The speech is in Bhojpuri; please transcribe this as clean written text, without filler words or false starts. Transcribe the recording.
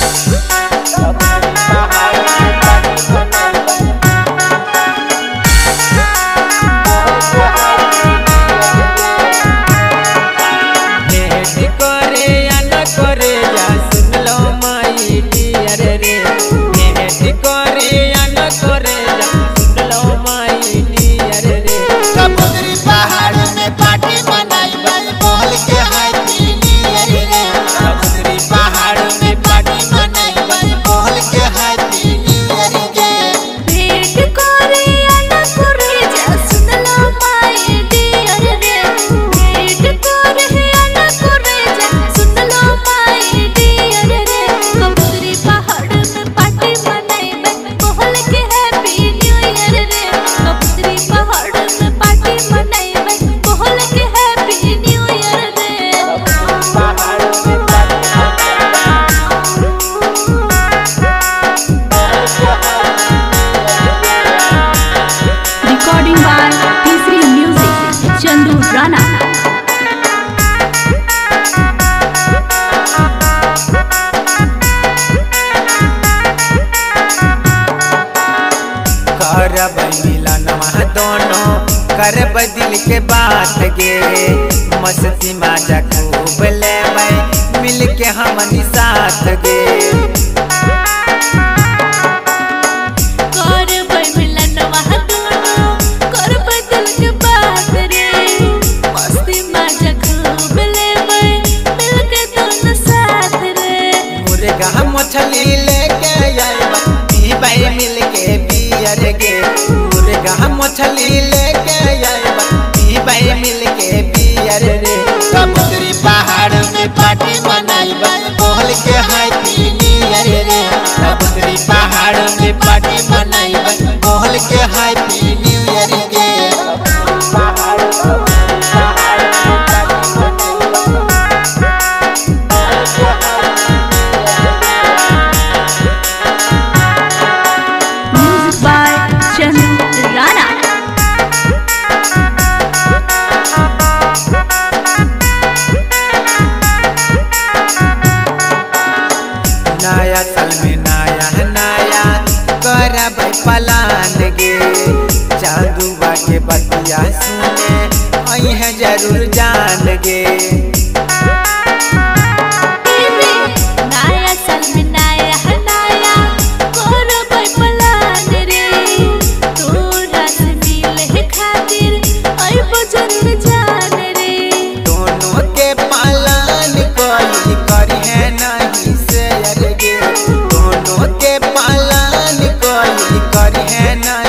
करब मिलनवा दोनों करब दिल के बात गे मस्ती माजा खूब लेबै मिल के हमनी साथ गे। मछली लेके आइबा पीबै मिल के पियर गे मुर्गा मछली लेके आइबा पीबै मिल के पियर रे। समुद्री पहाड़ में पार्टी मनाइबा बोल के हैप्पी न्यू ईयर रे। समुद्री पहाड़ में पार्टी मनाइबा बोल के हैप्पी न्यू ईयर गे। नया साल में नया नया करब पलान गे जादूबा के बतिया सुने आई है जरूर जान गे। नया साल में नया नया करब पलान रे तोरा से मिले खातिर आइबो जरूर जान रे। दोनों के पालन कोई करी है नहीं से दोनों के पालन कोई करी है ना